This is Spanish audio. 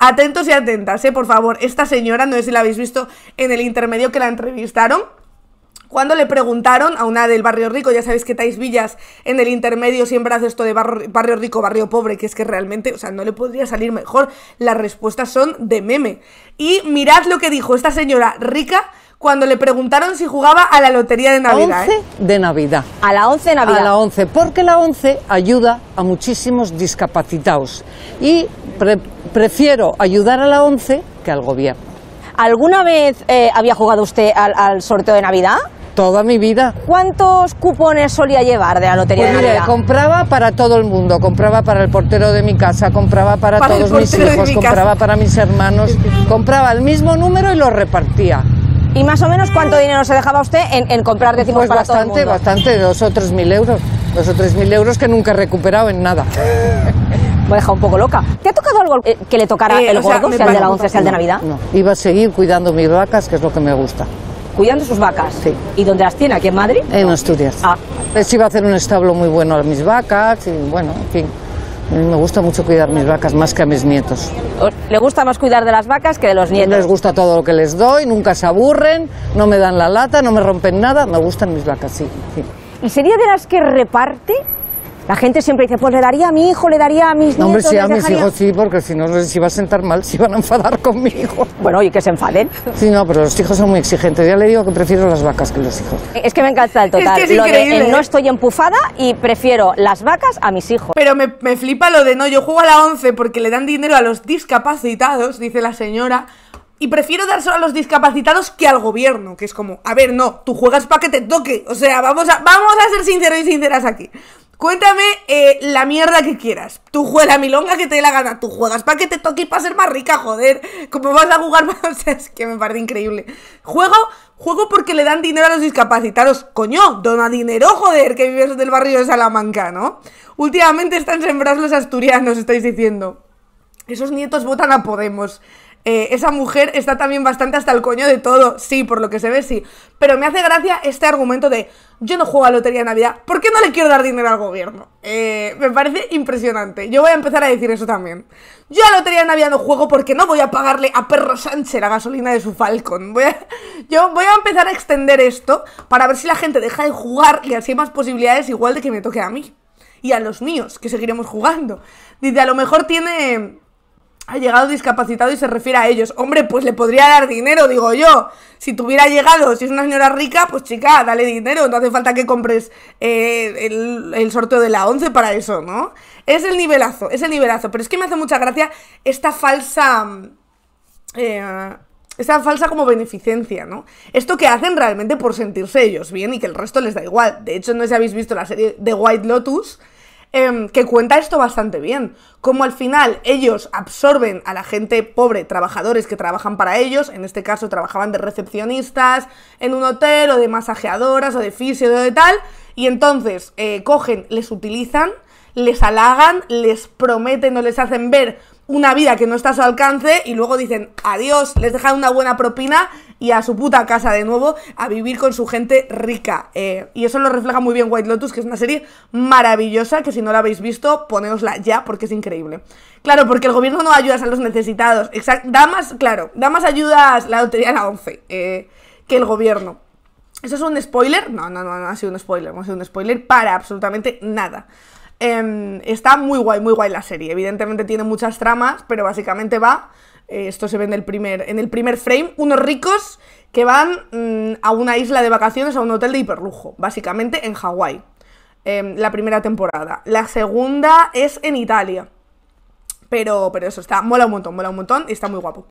atentos y atentas, por favor. Esta señora, no sé si la habéis visto en el intermedio que la entrevistaron, cuando le preguntaron a una del barrio rico, ya sabéis que Thais Villas en el intermedio siempre hace esto de barrio rico, barrio pobre, que es que realmente, o sea, no le podría salir mejor. Las respuestas son de meme. Y mirad lo que dijo esta señora rica cuando le preguntaron si jugaba a la lotería de Navidad. 11 de Navidad. A la 11 de Navidad. A la 11, porque la 11 ayuda a muchísimos discapacitados. Y prefiero ayudar a la 11 que al gobierno. ¿Alguna vez había jugado usted al sorteo de Navidad? Toda mi vida. ¿Cuántos cupones solía llevar de la lotería Pues de mire, Navidad? compraba para todo el mundo, compraba para el portero de mi casa, compraba para todos mis hijos, compraba para mis hermanos, compraba el mismo número y lo repartía. ¿Y más o menos cuánto dinero se dejaba usted en comprar décimos Pues para todo el mundo? bastante, 2 o 3 mil euros. 2 o 3 mil euros que nunca he recuperado en nada. Me ha dejado un poco loca. ¿Te ha tocado algo que le tocara el gordo, sea el de la 11, sea el de Navidad? No, iba a seguir cuidando mis vacas, que es lo que me gusta. Cuidando sus vacas. Sí. ¿Y dónde las tiene? ¿Aquí en Madrid? En Asturias. Ah. Les iba a hacer un establo muy bueno a mis vacas y bueno, en fin. A mí me gusta mucho cuidar mis vacas más que a mis nietos. ¿Le gusta más cuidar de las vacas que de los nietos? Les gusta todo lo que les doy, nunca se aburren, no me dan la lata, no me rompen nada, me gustan mis vacas, sí. ¿Y sería de las que reparte? La gente siempre dice, pues le daría a mi hijo, le daría a mis nietos. No, hombre, sí, a mis dejaría... hijos sí, porque si no les iba a sentar mal, se iban a enfadar conmigo. Bueno, y que se enfaden. Sí, no, pero los hijos son muy exigentes. Ya le digo que prefiero las vacas que los hijos. Es que me encanta el total. Es que es increíble, lo de no estoy empufada y prefiero las vacas a mis hijos. Pero me flipa lo de no, yo juego a la 11 porque le dan dinero a los discapacitados, dice la señora, y prefiero dárselo a los discapacitados que al gobierno, que es como, a ver, no, tú juegas para que te toque, o sea, vamos a ser sinceros y sinceras aquí. Cuéntame la mierda que quieras. Tú juegas la milonga que te dé la gana. Tú juegas para que te toque y para ser más rica, joder. ¿Cómo vas a jugar? O sea, es que me parece increíble. Juego porque le dan dinero a los discapacitados. Coño, dona dinero, joder, que vives del barrio de Salamanca, ¿no? Últimamente están sembrados los asturianos, estáis diciendo. Esos nietos votan a Podemos. Esa mujer está también bastante hasta el coño de todo. Sí, por lo que se ve, sí. Pero me hace gracia este argumento de yo no juego a lotería de Navidad, ¿por qué no le quiero dar dinero al gobierno? Me parece impresionante. Yo voy a empezar a decir eso también. Yo a lotería de Navidad no juego porque no voy a pagarle a Perro Sánchez la gasolina de su Falcon. Yo voy a empezar a extender esto para ver si la gente deja de jugar y así hay más posibilidades igual de que me toque a mí. Y a los míos, que seguiremos jugando. Dice, a lo mejor ha llegado discapacitado y se refiere a ellos. Hombre, pues le podría dar dinero, digo yo. Si tuviera llegado, si es una señora rica, pues chica, dale dinero. No hace falta que compres el sorteo de la 11 para eso, ¿no? Es el nivelazo. Pero es que me hace mucha gracia esta falsa como beneficencia, ¿no? Esto que hacen realmente por sentirse ellos bien y que el resto les da igual. De hecho, no sé si habéis visto la serie de White Lotus, que cuenta esto bastante bien, como al final ellos absorben a la gente pobre, trabajadores que trabajan para ellos, en este caso trabajaban de recepcionistas en un hotel o de masajeadoras o de fisio o de tal, y entonces cogen, les utilizan, les halagan, les prometen o les hacen ver una vida que no está a su alcance y luego dicen adiós, les dejan una buena propina y a su puta casa de nuevo a vivir con su gente rica. Y eso lo refleja muy bien White Lotus, que es una serie maravillosa, que si no la habéis visto, poneosla ya porque es increíble. Claro, porque el gobierno no ayuda a los necesitados. Da más ayudas la lotería a la 11 que el gobierno. ¿Eso es un spoiler? No ha sido un spoiler, no ha sido un spoiler para absolutamente nada. Está muy guay la serie. Evidentemente tiene muchas tramas, pero básicamente va, esto se ve en el primer frame, unos ricos que van a una isla de vacaciones, a un hotel de hiperlujo, básicamente en Hawái, la primera temporada. La segunda es en Italia, pero eso mola un montón y está muy guapo.